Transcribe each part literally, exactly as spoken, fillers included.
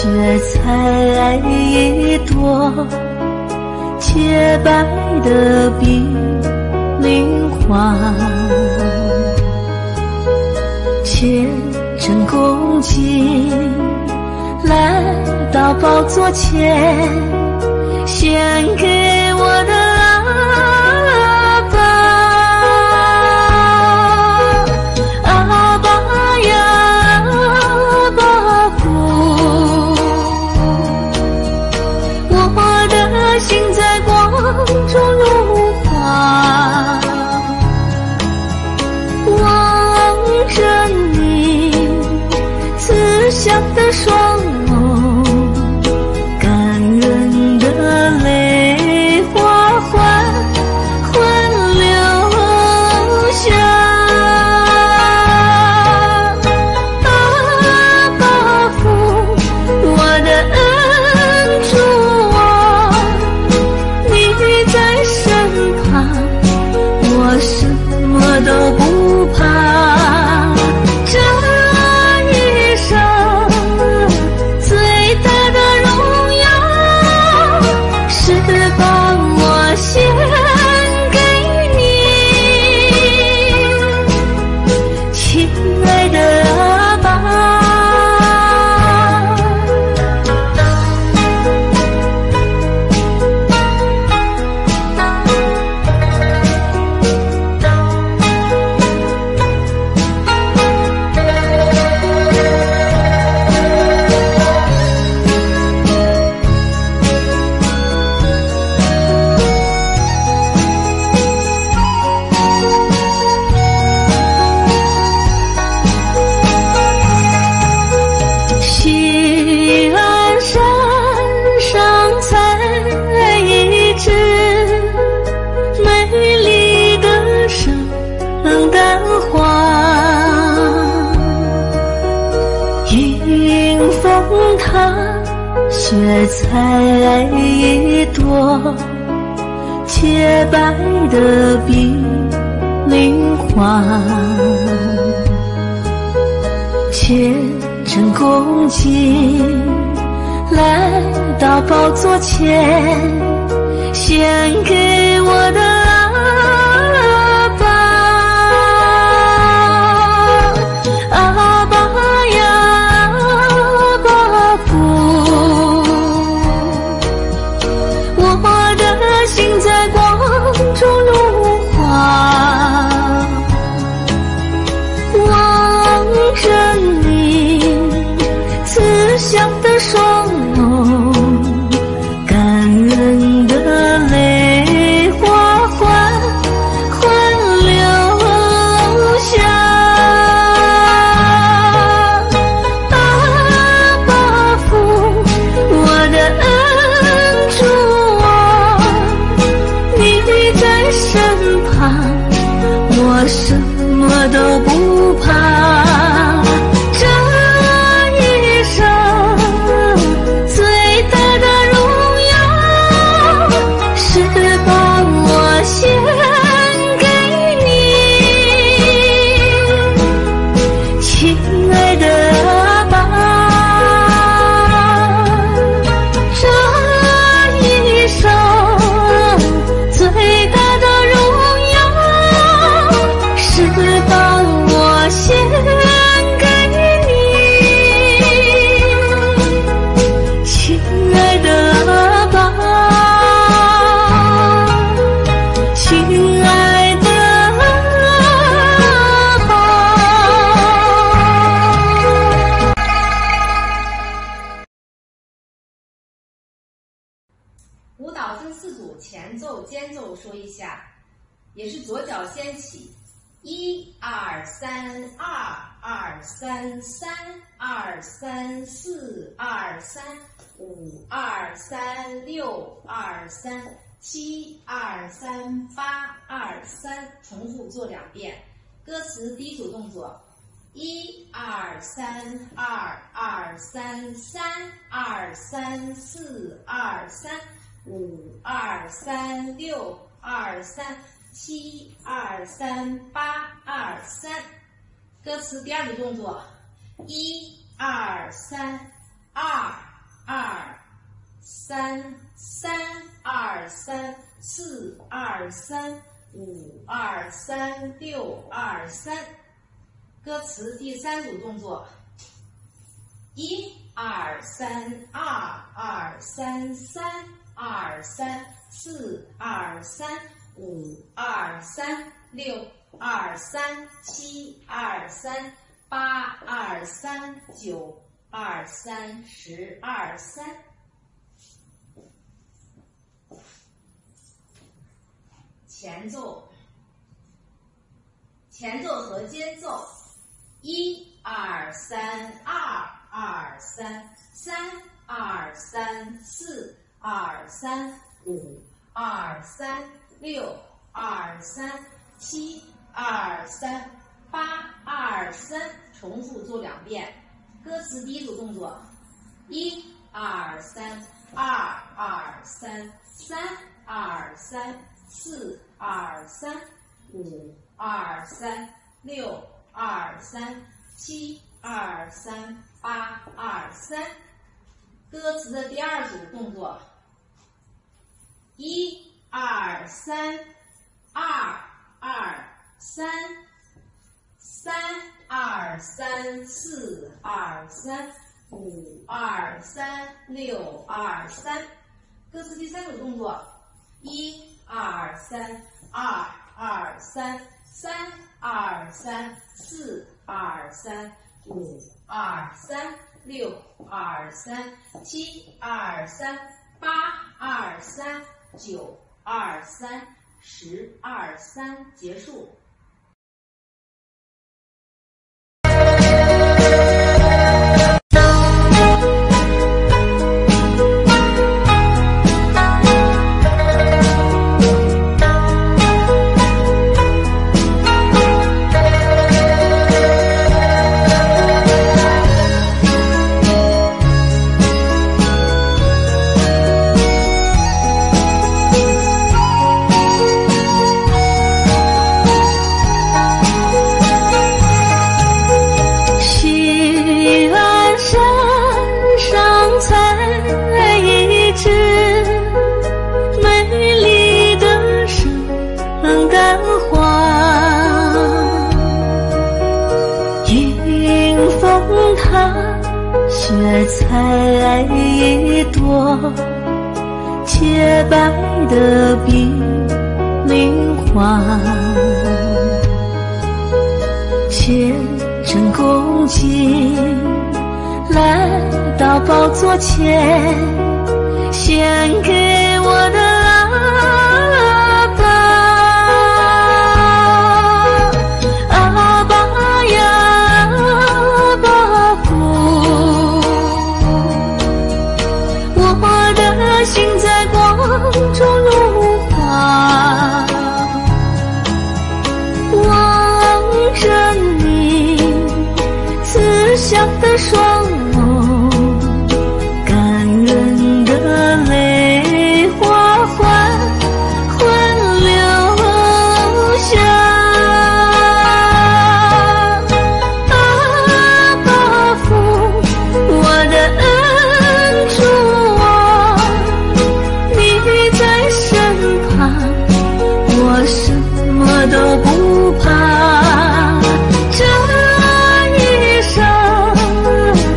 雪采一朵，洁白的碧菱花，虔诚恭敬来到宝座前，献给我的阿爸。阿爸呀，阿爸父，我的心在光中融化，望着你慈祥的双眸，感人的泪花缓缓流下。阿爸父，我的恩主啊，你在身旁，我什么都不怕。这一生最大的荣耀是把我献给你，亲爱的阿爸。西安山上采一枝美丽的圣诞花，迎风它雪采一朵洁白的碧菱花，虔诚恭敬来到宝座前，献给我的阿爸。阿爸呀，阿爸父，我的心在光中融化，望着你慈祥的双眸，感人的泪花缓缓流下。阿爸父，我的恩主啊，你在身旁，我什么都不怕。这一生最大的荣耀是把我献给你，亲爱的阿爸。这一生最大的荣耀是把我献给你，亲爱的阿爸，亲爱的阿爸。 舞蹈分四组，前奏、间奏说一下，也是左脚先起，一二三，二二三三，二三四，二三五，二三六，二三七，二三八，二三，重复做两遍。歌词第一组动作，一二三，二二三三，二三四，二三五，二三六，二三七，二三八，二三。歌词第二个动作，一二三，二二三三二三四二三五二三六二三。歌词第三组动作：一二三二二三三二三四二三五二三六二三七二三八二三九二三十二三。前奏，前奏和间奏，一二三二二三三二三四二三五二三六二三七二三八二三，重复做两遍。歌词第一组动作：一二三二二三三二三四二三五二三六二三七二三八二三。歌词的第二组动作：一二三二二三三二三四二三五二三六二三。歌词第三组动作：一二三二二三三二三四二三五二三六二三七二三八二三九二三十二三。结束。 雪采一朵洁白的碧莲花，虔诚恭敬来到宝座前，献给我的阿爸。阿爸呀，阿爸父，我的心在光中融化，望着你慈祥的双眸，感人的泪花缓缓流下。阿爸父，我的恩主啊，你在身旁，我什么都不怕。这一生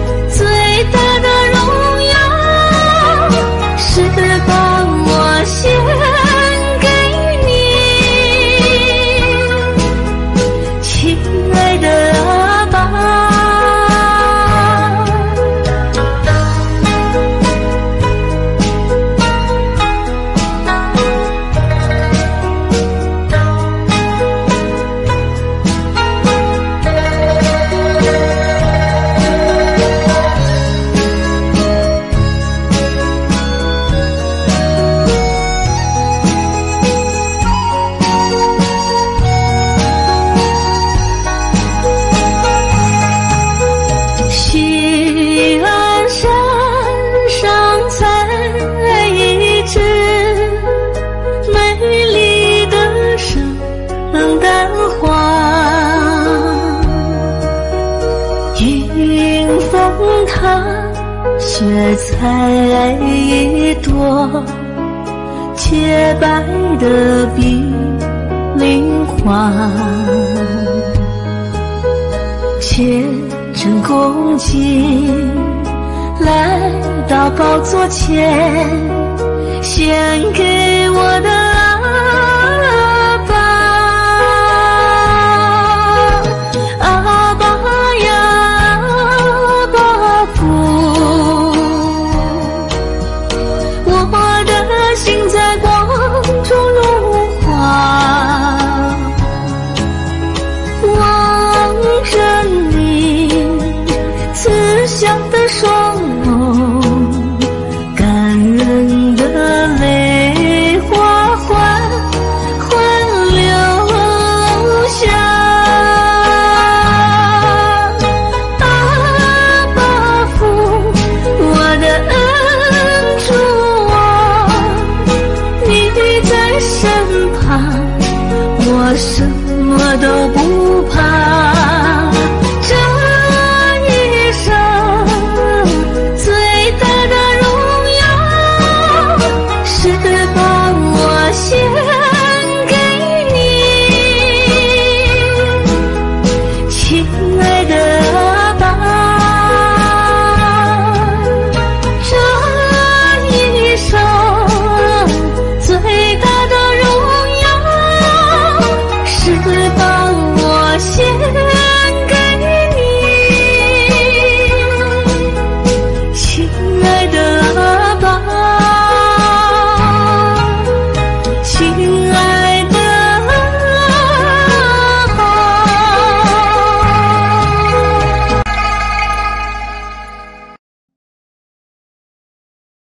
雪采一朵洁白的碧菱花，虔诚恭敬来到宝座前，献给我的阿爸。阿爸呀，阿爸父，我的心在光中融化，望着你慈祥的双眸，感人的泪花缓缓流下。阿爸父，我的恩主啊，你在身旁，我生